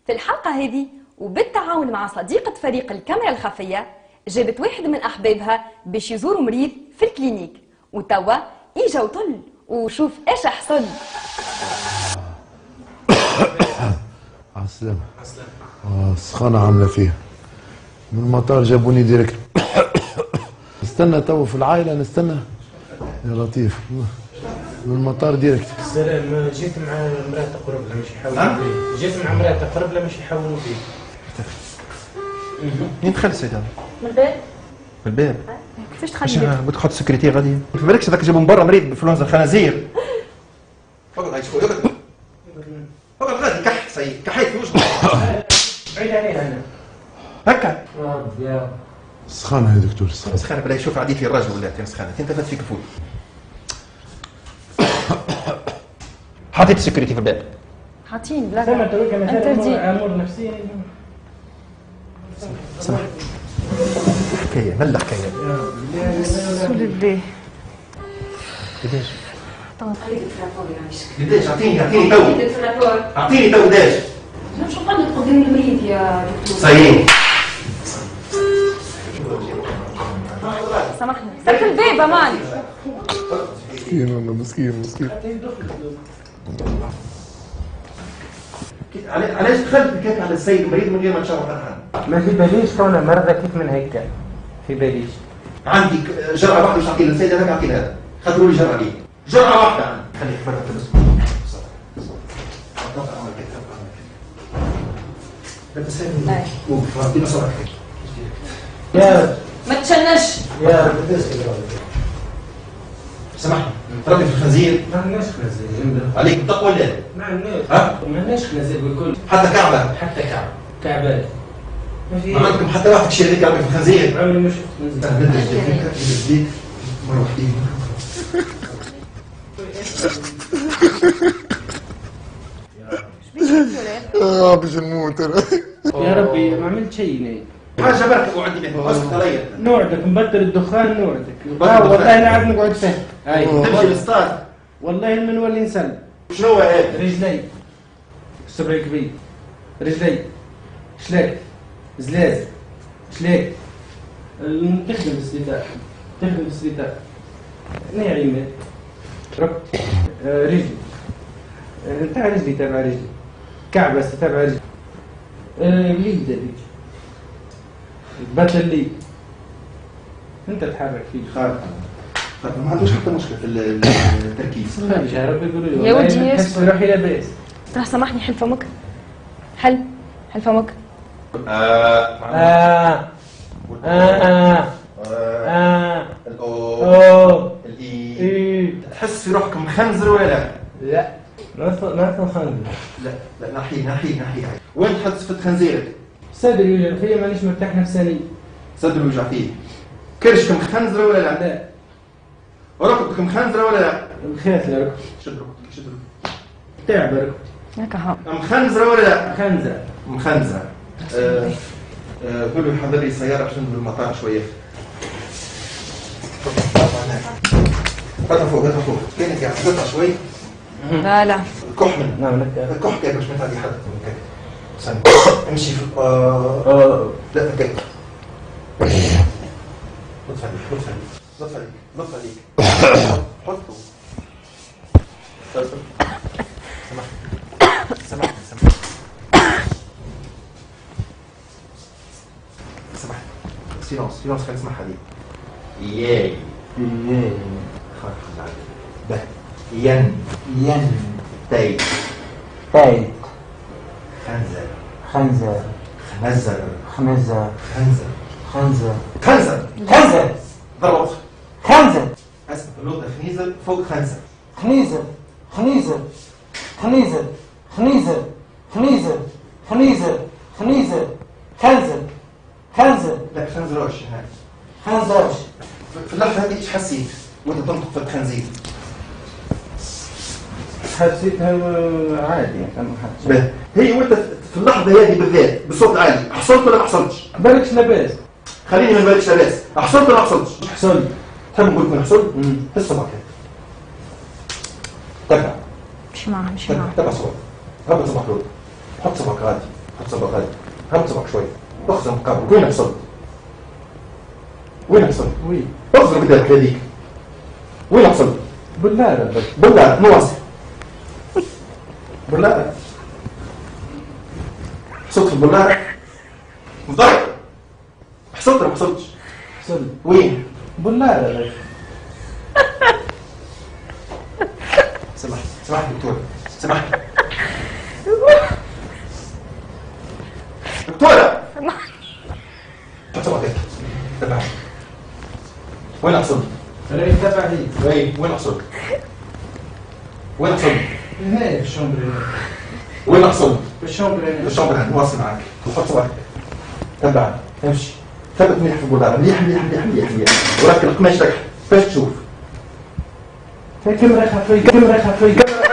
في الحلقة هذه وبالتعاون مع صديقة فريق الكاميرا الخفية جابت واحد من أحبابها باش يزور مريض في الكلينيك، وتوا إجا وطل وشوف إيش حصل. عالسلامة. السخانة عاملة فيها من المطار جابوني ديريكت. نستنى تو في العائلة نستنى يا لطيف من المطار ديريكت. السلام، جيت مع مرأة قرب لها مش يحاولوا فيه. جيت مع مرأة قرب لها مش يحاولوا فيه. منين دخل السيد هذا؟ من الباب. من الباب؟ كيفاش تخلي الباب؟ بدك تحط سكرتير غادي. ما بالكش هذاك جابوا من برا مريض بانفلونزا الخنازير. اقعد هاي شوي اقعد. اقعد غادي كح سيد كحيت في وجهك. بعيد عليها انا. هكا. يا السخانة يا دكتور السخانة. سخانة بلا يشوف عديت لي الراجل ولات يا سخانة انت فات فيك فول. حطيت السكرتي في الباب. حاطين بلا سمعت لك انا امور نفسيه. سمح. حكاية ملا حكاية. رسول الله. قداش؟ خليك في الرابور يا عايشة. قداش اعطيني تو. خليك في الرابور. اعطيني تو قداش؟ شو قلنا تقدم المريض يا دكتور؟ صحيح. سامحني سكر الباب امان. مسكين والله مسكين مسكين. علاش دخلت بكيت على السيد المريض من غير ما تشرف عنها؟ ما في باليش كونها مرضى كيف من هيك في باليش. عندي جرعه واحده مش اعطيها للسيد هذاك اعطيها هذا. خذوا لي جرعه لي. جرعه واحده عندي. خليك برا تلبس. يا ما تشنش. يا سامحني تربي في الخنزير ما عندناش خنازير. عليك التقوى ولا لا؟ ما عندناش. ها؟ ما عندناش خنازير بالكل. حتى كعبه حتى كعبات. ما في. ما عندكم حتى واحد شيء هذيك يربي في الخنزير. عمري ما شفت خنزير. ندرس جديد مره وحدين. باش نموت انا. يا ربي ما عملت شيء نايم. حاجه بركه وعندي منها اسكت علي. نوعدك نبطل الدخان نوعدك. الدخان. والله نعرف نقعد فيه. هاي تمشي للستار. والله المنولي نسلم. شنو هو هذا؟ رجلي السبع كبير. رجلي شلاك زلاز شلاك. تخدم السليتاء تخدم السليتاء ناعمة رب رجلي تاع رجلي تابع رجلي كعبة تابع رجلي اليد هذيك بطل لي انت تحرك فيه خارج ما عندوش حتى مشكله في التركيز. خارج يا رب يقولوا لي يا ودي نحس روحي لاباس. ترى سامحني حل فمك. حل فمك. الاو الاي. تحس في روحك مخنزر ولا لا؟ لا ما تنخنزر. لا نحي وين تحس في خنزيرك؟ صدري يوجع فيا مانيش مرتاح نفساني. صدري يوجع فيه. كرشك مخنزر ولا لا؟ لا. ركبتك مخنزره ولا لا؟ مخاثلة ركبتي. شد ركبتك تعب ركبتي. هكا ها. مخنزره ولا لا؟ مخنزرة. قول له يحضر لي سياره عشان بالمطار شويه. هاتها فوق كانك يعني حطها شوي. لا الكح من نعم لك. الكح كيف مش متعدي حد استنى امشي في لا كيف لطف عليك حطه. سمح سيلونس خلينا نسمعها دي. ياي خاف العدد به ين تايت خنزر ضربت اسمع اللغة خنيزر فوق خنزر لا خنزروش في اللحظة هذه ايش حسيت وانت تنطق في الخنزير؟ حسيتها عادي يعني ما حسيت. هي وانت في اللحظة هذه بالذات بصوت عالي حصلت ولا ما حصلتش؟ بالكش لاباس. خليني من بالكش لاباس. حصلت ولا ما حصلتش؟ حصل. تحب نقول لك من حصل؟ هسه معك تبع مش معاه تبع صوت ربط صباح لود حط صباعك غادي حط هبط صبعك غادي، هبط صبعك شوي، اخزم مقابل. وين حصلت؟ وين حصلت؟ وي اخزم قدامك هذيك. وين حصلت؟ بلارة بلارة نواصل. بلارة حصلت في البلارة؟ بالضبط. حصلت ولا ما حصلتش؟ حصل وين؟ بلارة سمحت سمحت دكتور سمحت دكتورة سمحت تبعي وين حصلت؟ راهي تبعي وين حصلت؟ وين حصلت؟ هنا في الشومبر وين حصلت؟ في الشومبر في الشومبر نواصل معك وحط صبعك تبعي امشي ثبت مليح في البلارة مليح مليح مليح مليح مليح وراك القماش تاعك باش تشوف كاميرا خفية كاميرا خفية